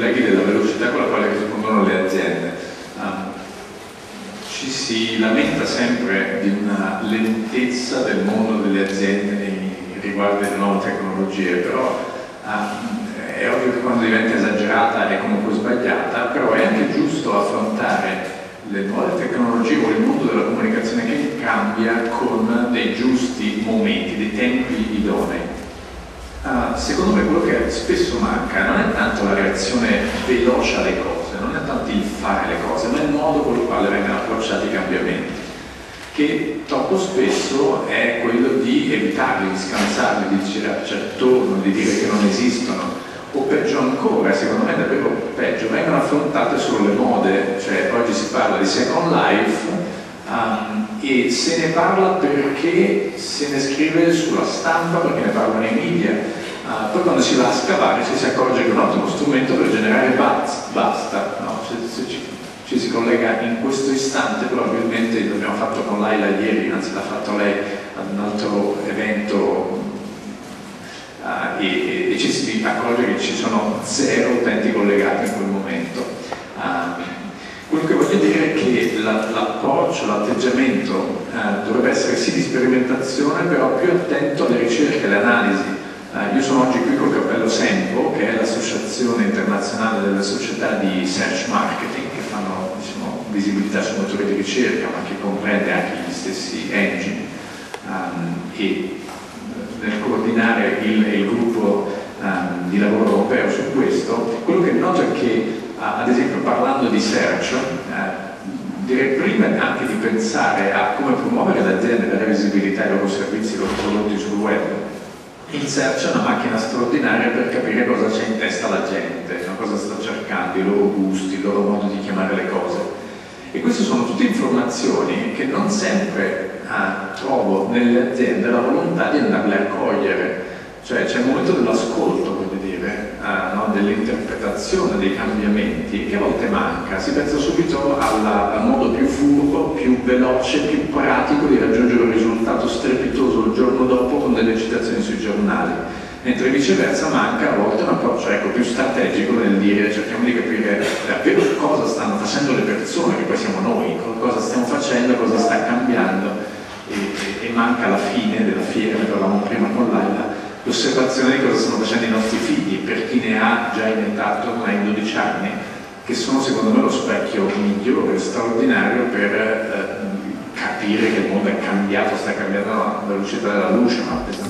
colleghi della velocità con la quale rispondono le aziende. Ci si lamenta sempre di una lentezza del mondo delle aziende nei riguardi delle nuove tecnologie, però è ovvio che quando diventa esagerata è comunque sbagliata, però è anche giusto affrontare le nuove tecnologie o il mondo della comunicazione che cambia con dei giusti momenti, dei tempi idonei. Secondo me quello che spesso manca non è tanto la reazione veloce alle cose, non è tanto il fare le cose, ma il modo con il quale vengono approcciati i cambiamenti, che troppo spesso è quello di evitarli, di scansarli, di girarci attorno, di dire che non esistono, o peggio ancora, secondo me davvero peggio, vengono affrontate solo le mode, cioè oggi si parla di Second Life e se ne parla perché se ne scrive sulla stampa, perché ne parlano i media, poi quando si va a scavare ci si accorge che è un ottimo strumento per generare basta, no? Ci si collega in questo istante, probabilmente l'abbiamo fatto con Laila ieri, anzi l'ha fatto lei ad un altro evento e ci si accorge che ci sono 0 utenti collegati in quel momento. Quello che voglio dire è che l'approccio, l'atteggiamento dovrebbe essere sì di sperimentazione, però più attento alle ricerche, alle analisi. Io sono oggi qui col cappello SEMPO, che è l'associazione internazionale delle società di search marketing, che fanno, diciamo, visibilità su motori di ricerca, ma che comprende anche gli stessi engine. E nel coordinare il gruppo di lavoro europeo su questo, quello che noto è che ad esempio parlando di search, direi prima anche di pensare a come promuovere le aziende, dare visibilità ai loro servizi, ai loro prodotti sul web. Il search è una macchina straordinaria per capire cosa c'è in testa la gente, cosa sta cercando, i loro gusti, il loro modo di chiamare le cose. E queste sono tutte informazioni che non sempre trovo nelle aziende la volontà di andarle a cogliere. Cioè c'è il momento dell'ascolto, voglio dire, no? Dell'interpretazione dei cambiamenti, che a volte manca. Si pensa subito al modo più furbo, più veloce, più pratico di raggiungere un risultato strepitoso il giorno dopo con delle citazioni sui giornali, mentre viceversa manca a volte un approccio più strategico nel dire cerchiamo di capire davvero cosa stanno facendo le persone, che poi siamo noi, cosa stiamo facendo, cosa sta cambiando, e manca alla fine della fiera, ne parlavamo prima con Laila, l'osservazione di cosa stanno facendo i nostri figli, per chi ne ha già in età attorno ai 12 anni, che sono secondo me lo specchio migliore, straordinario per capire che il mondo è cambiato, sta cambiando alla velocità della luce, ma